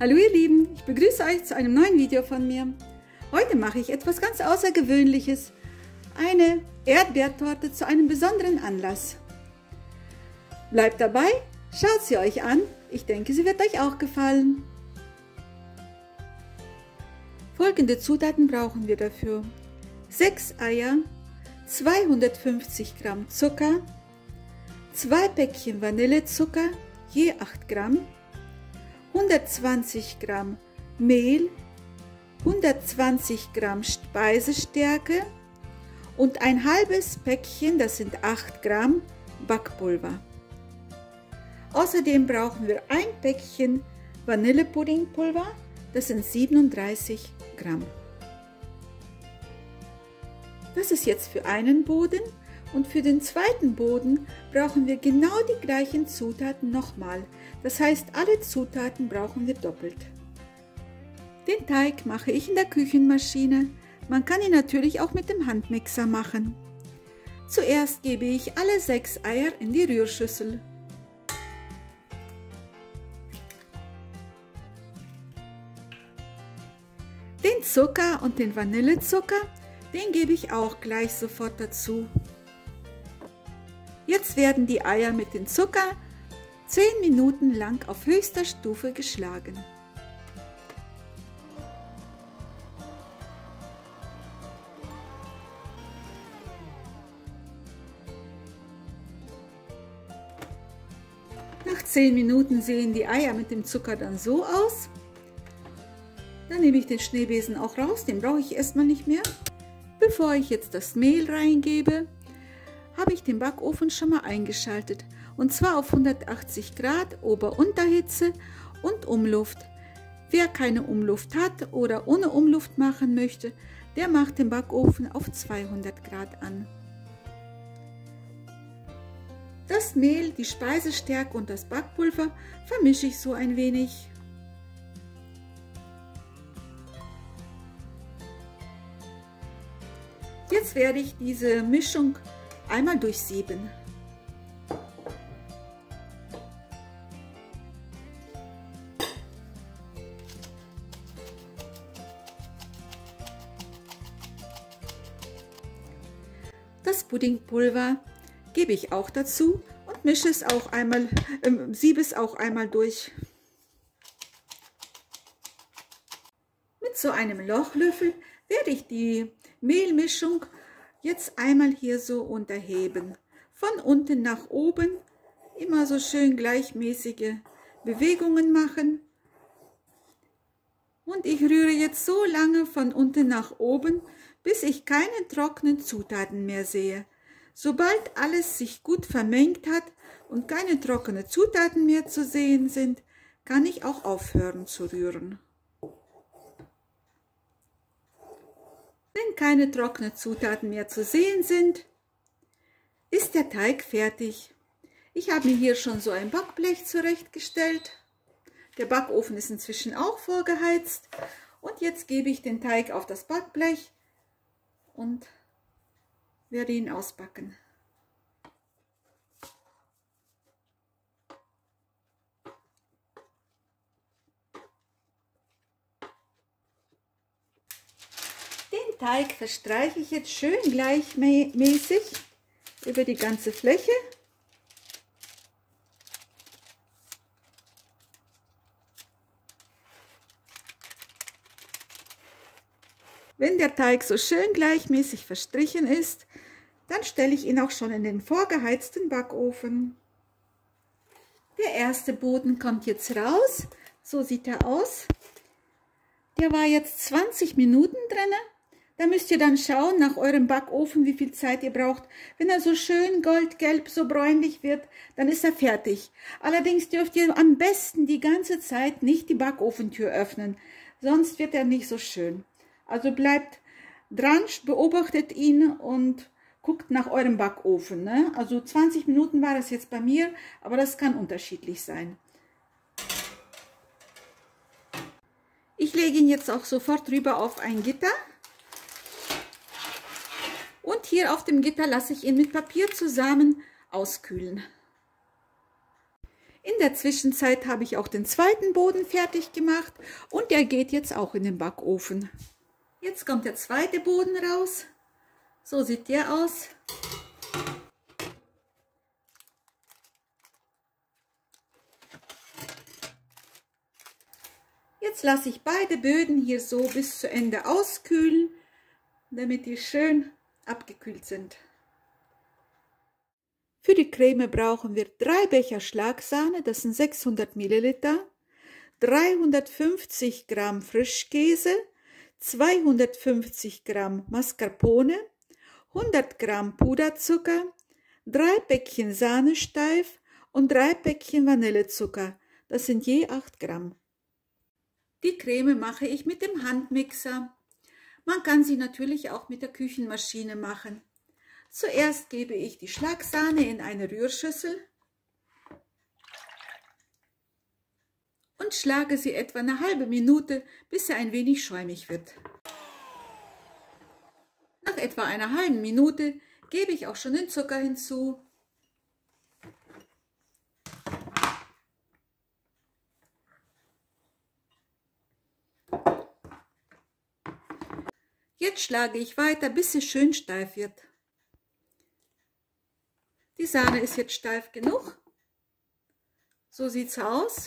Hallo ihr Lieben, ich begrüße euch zu einem neuen Video von mir. Heute mache ich etwas ganz Außergewöhnliches. Eine Erdbeertorte zu einem besonderen Anlass. Bleibt dabei, schaut sie euch an. Ich denke, sie wird euch auch gefallen. Folgende Zutaten brauchen wir dafür: 6 Eier, 250 Gramm Zucker, 2 Päckchen Vanillezucker, je 8 Gramm, 120 Gramm Mehl, 120 Gramm Speisestärke und ein halbes Päckchen, das sind 8 Gramm Backpulver. Außerdem brauchen wir ein Päckchen Vanillepuddingpulver, das sind 37 Gramm. Das ist jetzt für einen Boden, und für den zweiten Boden brauchen wir genau die gleichen Zutaten nochmal. Das heißt, alle Zutaten brauchen wir doppelt. Den Teig mache ich in der Küchenmaschine. Man kann ihn natürlich auch mit dem Handmixer machen. Zuerst gebe ich alle 6 Eier in die Rührschüssel. Den Zucker und den Vanillezucker, den gebe ich auch gleich sofort dazu. Jetzt werden die Eier mit dem Zucker 10 Minuten lang auf höchster Stufe geschlagen. Nach 10 Minuten sehen die Eier mit dem Zucker dann so aus. Dann nehme ich den Schneebesen auch raus, den brauche ich erstmal nicht mehr. Bevor ich jetzt das Mehl reingebe, habe ich den Backofen schon mal eingeschaltet, und zwar auf 180 Grad Ober-Unterhitze und Umluft. Wer keine Umluft hat oder ohne Umluft machen möchte, der macht den Backofen auf 200 Grad an. Das Mehl, die Speisestärke und das Backpulver vermische ich so ein wenig. Jetzt werde ich diese Mischung einmal durchsieben. Das Puddingpulver gebe ich auch dazu und mische es auch einmal, siebe es auch einmal durch. Mit so einem Lochlöffel werde ich die Mehlmischung jetzt einmal hier so unterheben. Von unten nach oben immer so schön gleichmäßige Bewegungen machen. Und ich rühre jetzt so lange von unten nach oben, bis ich keine trockenen Zutaten mehr sehe. Sobald alles sich gut vermengt hat und keine trockenen Zutaten mehr zu sehen sind, kann ich auch aufhören zu rühren. Wenn keine trockenen Zutaten mehr zu sehen sind, ist der Teig fertig. Ich habe mir hier schon so ein Backblech zurechtgestellt. Der Backofen ist inzwischen auch vorgeheizt. Und jetzt gebe ich den Teig auf das Backblech und werde ihn ausbacken. Den Teig verstreiche ich jetzt schön gleichmäßig über die ganze Fläche. Wenn der Teig so schön gleichmäßig verstrichen ist, dann stelle ich ihn auch schon in den vorgeheizten Backofen. Der erste Boden kommt jetzt raus. So sieht er aus. Der war jetzt 20 Minuten drin. Da müsst ihr dann schauen nach eurem Backofen, wie viel Zeit ihr braucht. Wenn er so schön goldgelb, so bräunlich wird, dann ist er fertig. Allerdings dürft ihr am besten die ganze Zeit nicht die Backofentür öffnen, sonst wird er nicht so schön. Also bleibt dran, beobachtet ihn und guckt nach eurem Backofen. Ne? Also 20 Minuten war das jetzt bei mir, aber das kann unterschiedlich sein. Ich lege ihn jetzt auch sofort rüber auf ein Gitter. Und hier auf dem Gitter lasse ich ihn mit Papier zusammen auskühlen. In der Zwischenzeit habe ich auch den zweiten Boden fertig gemacht und der geht jetzt auch in den Backofen. Jetzt kommt der zweite Boden raus. So sieht der aus. Jetzt lasse ich beide Böden hier so bis zu Ende auskühlen, damit die schön abgekühlt sind. Für die Creme brauchen wir 3 Becher Schlagsahne, das sind 600 Milliliter, 350 Gramm Frischkäse, 250 Gramm Mascarpone, 100 Gramm Puderzucker, 3 Päckchen Sahnesteif und 3 Päckchen Vanillezucker, das sind je 8 Gramm. Die Creme mache ich mit dem Handmixer. Man kann sie natürlich auch mit der Küchenmaschine machen. Zuerst gebe ich die Schlagsahne in eine Rührschüssel und schlage sie etwa eine halbe Minute, bis sie ein wenig schäumig wird. Nach etwa einer halben Minute gebe ich auch schon den Zucker hinzu. Jetzt schlage ich weiter, bis sie schön steif wird. Die Sahne ist jetzt steif genug. So sieht es aus.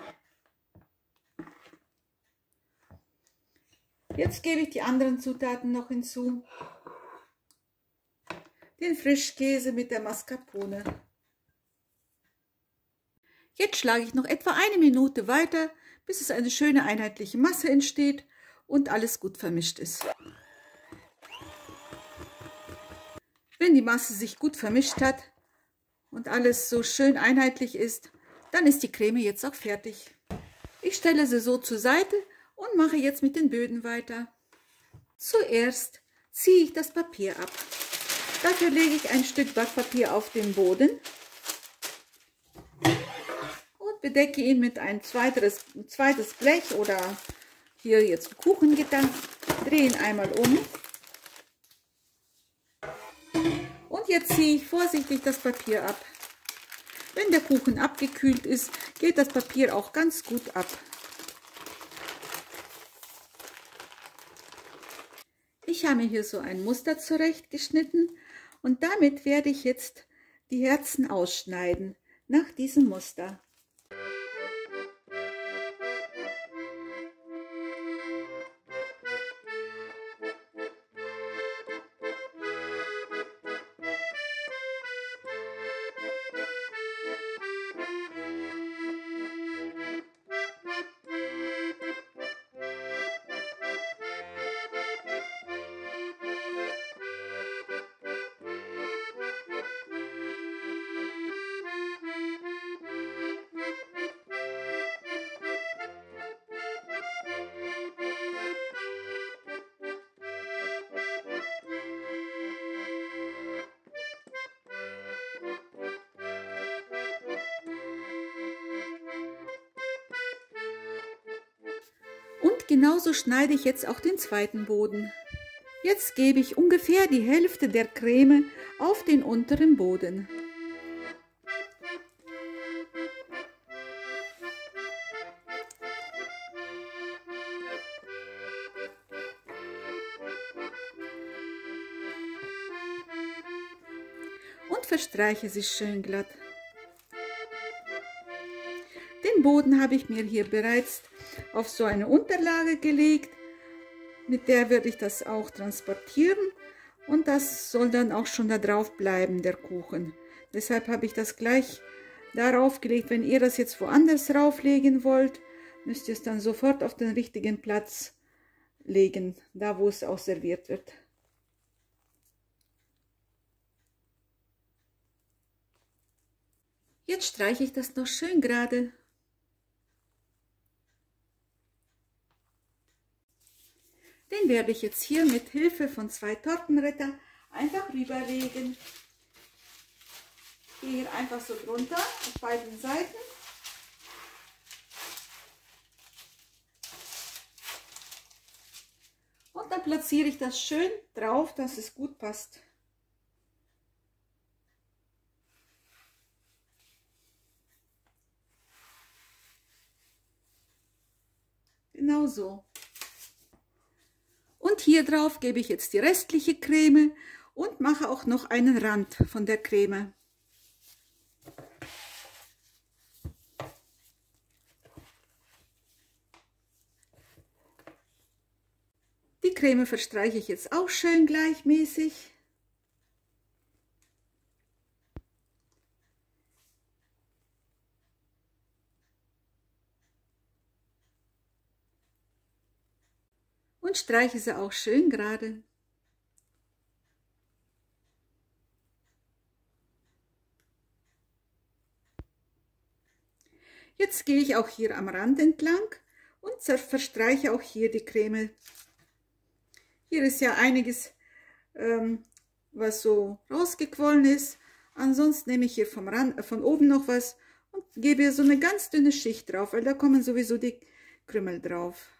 Jetzt gebe ich die anderen Zutaten noch hinzu. Den Frischkäse mit der Mascarpone. Jetzt schlage ich noch etwa eine Minute weiter, bis es eine schöne einheitliche Masse entsteht und alles gut vermischt ist. Wenn die Masse sich gut vermischt hat und alles so schön einheitlich ist, dann ist die Creme jetzt auch fertig. Ich stelle sie so zur Seite und mache jetzt mit den Böden weiter. Zuerst ziehe ich das Papier ab. Dafür lege ich ein Stück Backpapier auf den Boden und bedecke ihn mit ein zweites Blech oder hier jetzt Kuchengitter. Drehe ihn einmal um. Und jetzt ziehe ich vorsichtig das Papier ab. Wenn der Kuchen abgekühlt ist, geht das Papier auch ganz gut ab. Ich habe mir hier so ein Muster zurechtgeschnitten und damit werde ich jetzt die Herzen ausschneiden, nach diesem Muster. Und genauso schneide ich jetzt auch den zweiten Boden. Jetzt gebe ich ungefähr die Hälfte der Creme auf den unteren Boden. Und verstreiche sie schön glatt. Den Boden habe ich mir hier bereits auf so eine Unterlage gelegt, mit der werde ich das auch transportieren und das soll dann auch schon da drauf bleiben, der Kuchen. Deshalb habe ich das gleich darauf gelegt. Wenn ihr das jetzt woanders rauflegen wollt, müsst ihr es dann sofort auf den richtigen Platz legen, da wo es auch serviert wird. Jetzt streiche ich das noch schön gerade. Den werde ich jetzt hier mit Hilfe von 2 Tortenretter einfach rüberlegen. Gehe hier einfach so drunter auf beiden Seiten. Und dann platziere ich das schön drauf, dass es gut passt. Genau so. Und hier drauf gebe ich jetzt die restliche Creme und mache auch noch einen Rand von der Creme. Die Creme verstreiche ich jetzt auch schön gleichmäßig. Und streiche sie auch schön gerade. Jetzt gehe ich auch hier am Rand entlang und verstreiche auch hier die Creme. Hier ist ja einiges, was so rausgequollen ist. Ansonsten nehme ich hier vom Rand, von oben noch was und gebe hier so eine ganz dünne Schicht drauf, weil da kommen sowieso die Krümel drauf.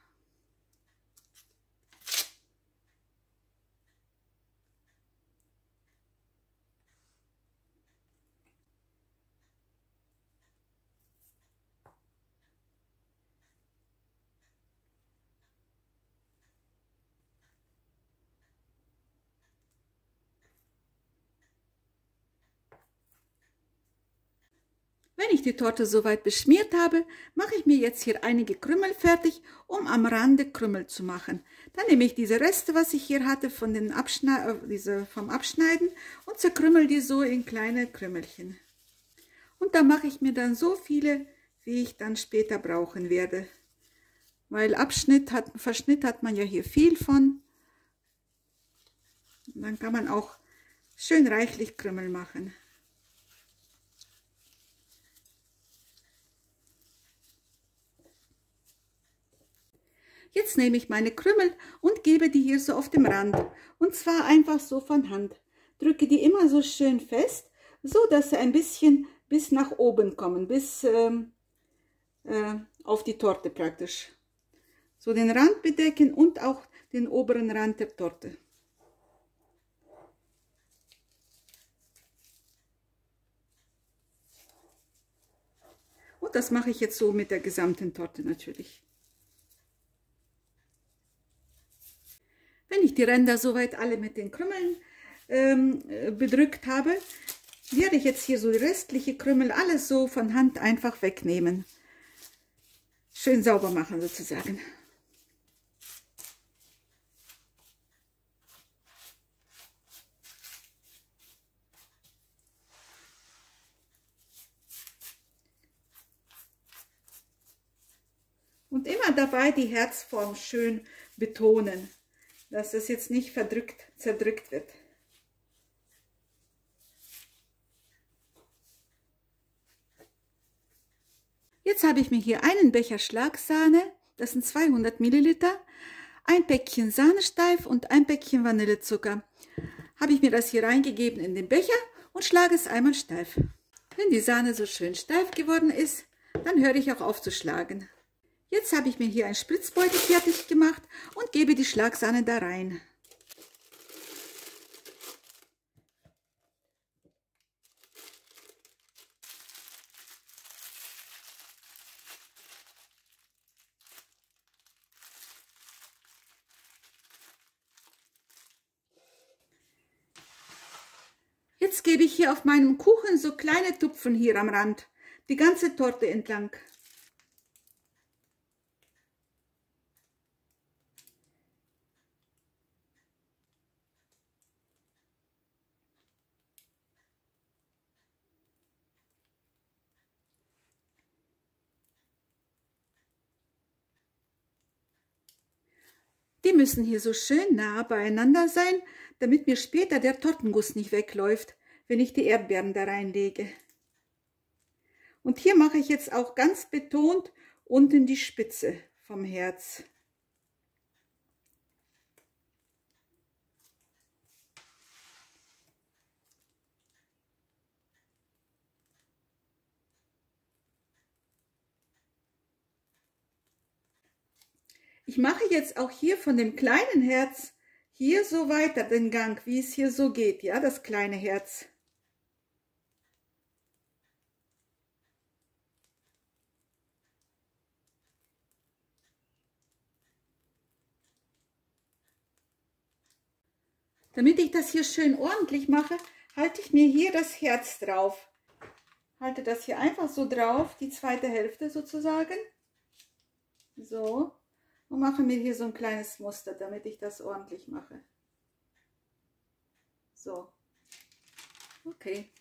Wenn ich die Torte soweit beschmiert habe, mache ich mir jetzt hier einige Krümel fertig, um am Rande Krümel zu machen. Dann nehme ich diese Reste, was ich hier hatte vom Abschneiden und zerkrümmel die so in kleine Krümelchen. Und da mache ich mir dann so viele, wie ich dann später brauchen werde. Weil Verschnitt hat man ja hier viel von. Und dann kann man auch schön reichlich Krümel machen. Jetzt nehme ich meine Krümel und gebe die hier so auf dem Rand. Und zwar einfach so von Hand. Drücke die immer so schön fest, so dass sie ein bisschen bis nach oben kommen, bis auf die Torte praktisch. So den Rand bedecken und auch den oberen Rand der Torte. Und das mache ich jetzt so mit der gesamten Torte natürlich. Wenn ich die Ränder soweit alle mit den Krümeln bedrückt habe, werde ich jetzt hier so die restliche Krümel alles so von Hand einfach wegnehmen. Schön sauber machen sozusagen. Und immer dabei die Herzform schön betonen, dass es jetzt nicht zerdrückt wird. Jetzt habe ich mir hier einen Becher Schlagsahne, das sind 200 Milliliter, ein Päckchen Sahnesteif und ein Päckchen Vanillezucker. Habe ich mir das hier reingegeben in den Becher und schlage es einmal steif. Wenn die Sahne so schön steif geworden ist, dann höre ich auch auf zu schlagen. Jetzt habe ich mir hier einen Spritzbeutel fertig gemacht und gebe die Schlagsahne da rein. Jetzt gebe ich hier auf meinem Kuchen so kleine Tupfen hier am Rand, die ganze Torte entlang. Die müssen hier so schön nah beieinander sein, damit mir später der Tortenguss nicht wegläuft, wenn ich die Erdbeeren da reinlege. Und hier mache ich jetzt auch ganz betont unten die Spitze vom Herz. Ich mache jetzt auch hier von dem kleinen Herz hier so weiter den Gang, wie es hier so geht, ja, das kleine Herz. Damit ich das hier schön ordentlich mache, halte ich mir hier das Herz drauf. Halte das hier einfach so drauf, die zweite Hälfte sozusagen. So. Und mache mir hier so ein kleines Muster, damit ich das ordentlich mache. So. Okay.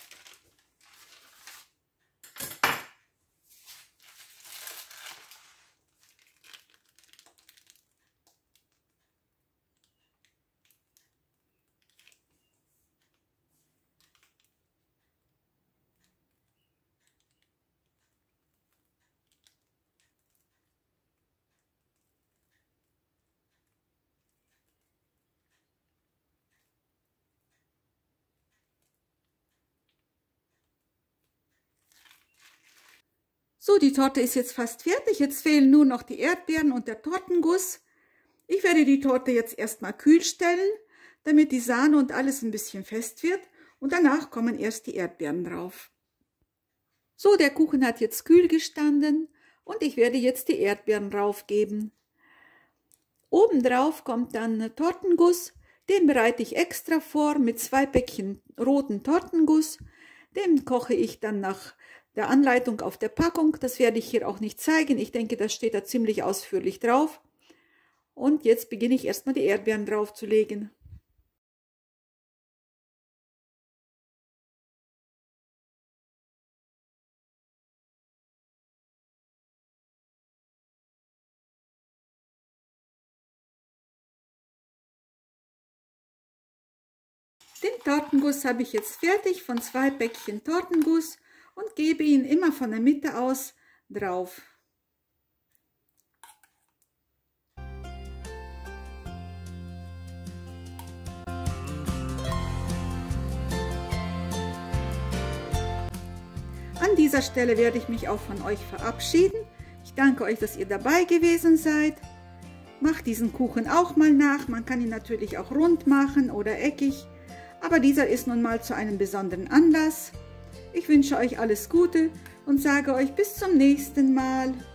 So, die Torte ist jetzt fast fertig. Jetzt fehlen nur noch die Erdbeeren und der Tortenguss. Ich werde die Torte jetzt erstmal kühl stellen, damit die Sahne und alles ein bisschen fest wird. Und danach kommen erst die Erdbeeren drauf. So, der Kuchen hat jetzt kühl gestanden und ich werde jetzt die Erdbeeren draufgeben. Obendrauf kommt dann Tortenguss. Den bereite ich extra vor mit 2 Päckchen roten Tortenguss. Den koche ich dann nach der Anleitung auf der Packung. Das werde ich hier auch nicht zeigen. Ich denke, das steht da ziemlich ausführlich drauf. Und jetzt beginne ich erstmal die Erdbeeren drauf zu legen. Den Tortenguss habe ich jetzt fertig von 2 Päckchen Tortenguss und gebe ihn immer von der Mitte aus drauf. An dieser Stelle werde ich mich auch von euch verabschieden. Ich danke euch, dass ihr dabei gewesen seid. Macht diesen Kuchen auch mal nach. Man kann ihn natürlich auch rund machen oder eckig. Aber dieser ist nun mal zu einem besonderen Anlass. Ich wünsche euch alles Gute und sage euch bis zum nächsten Mal.